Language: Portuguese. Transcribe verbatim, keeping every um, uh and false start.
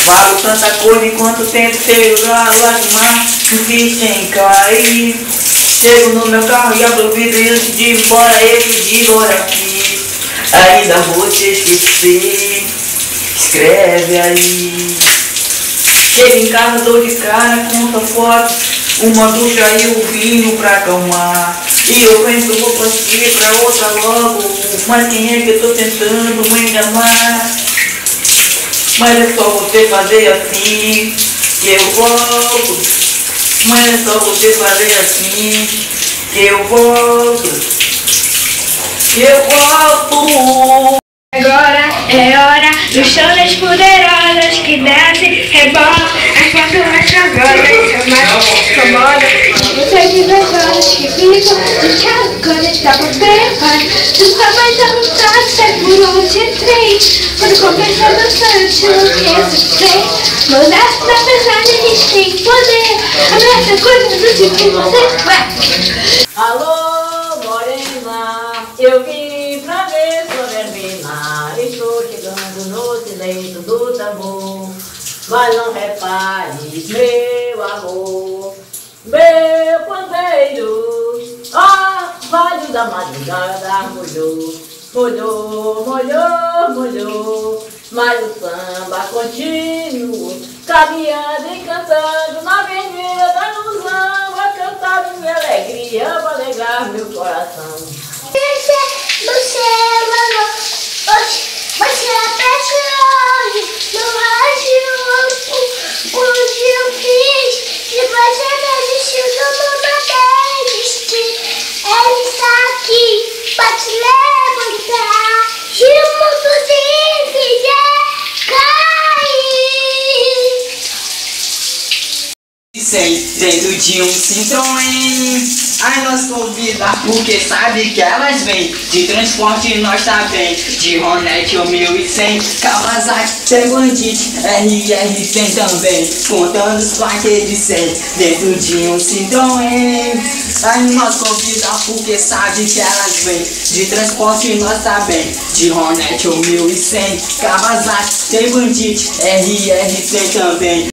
Falo tanta coisa enquanto tento segurar a lágrima insiste em cair. Chego no meu carro e abro o vidro e antes de ir embora eu te digo, olha aqui, ainda vou te esquecer, escreve aí. Chego em casa, dou de cara, conta foto, uma ducha e o vinho pra acalmar. E eu penso, vou partir pra outra logo, mas quem é que eu tô tentando me enganar? Mas é só você fazer assim, que eu volto. Mas é só você fazer assim, que eu volto. Que eu volto. Agora é hora do show das poderosas que desce, rebola, as quatro mais agora são mais incomoda. Você de pessoas que ficam de agora está por preparo. Tu só vai dar um toque, sai por onde entrei. Quando começa a dançar eu te enlouqueço, sei. Mas essa apesar de a gente tem poder, a nossa coisa do tipo que você vai. Alô, morena, eu vim pra ver sua verbena. Estou chegando no silêncio do tambor, mas não repares, meu amor, meu pandeiro. Ah, vale da madrugada molhou, molhou, molhou, molhou, mas o samba continuou, caminhando e cantando na avenida da ilusão, a cantar minha alegria para alegrar meu coração. Você, você, mano, você aparece hoje no rádio, onde eu fiz, e você desistiu do mundo desistir. Ele está aqui pra te levantar, e o mundo se fizer cair. Sem dentro de um Citroën. Ai, nós convida porque sabe que elas vêm. De transporte nós tá bem, de Hornet ou mil e cem, Kawasaki, tem bandite, R R cem também, contando os plaquês de cem. Dentro de um Citroën. Ai, nós convida porque sabe que elas vêm. De transporte nós tá bem, de Hornet ou mil e cem, Kawasaki, tem bandite, R R cem também.